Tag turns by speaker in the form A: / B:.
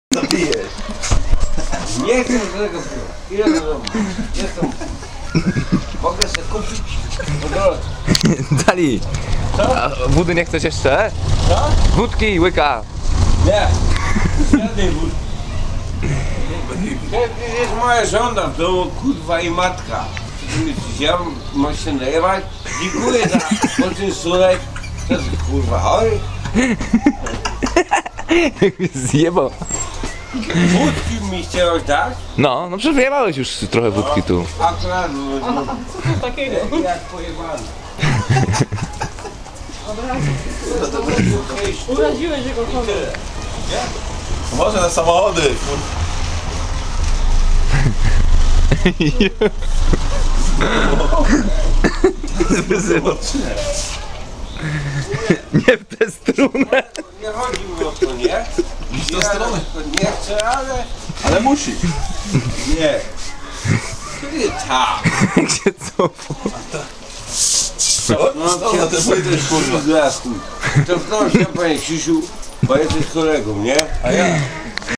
A: Zabijesz.
B: Nie chcę tego piwa. Ile do domu? Jestem. Mogę sobie kupić. Po drodze.
C: Dali.
B: Co?
C: A wody nie chcesz jeszcze?
B: Co?
C: Wódki, łyka.
B: Nie. Żadnej wódki. Jest moja żona w domu, kurwa i matka. Ja mam się najewać. Dziękuję za poczęstunek. To jest kurwa chory.
C: Zjebał.
B: Wódki mi chciałeś dać?
C: No przecież wyjebałeś już trochę wódki tu.
B: Akurat
D: Takiego.
B: jak pojebany.
D: Uraziłeś jego honor.
A: Może na samochody.
C: Nie w tę stronę.
B: Nie chodzi mi o to, nie?
A: Idź w tą stronę.
B: Nie chcę, ale...
A: Ale musi.
B: Nie. Kiedy tak?
C: Jak się cofło.
B: No to
A: Ja też mówię, kurwa.
B: To proszę, panie Krzysiu, bo jesteś kolegą, nie?
A: A ja?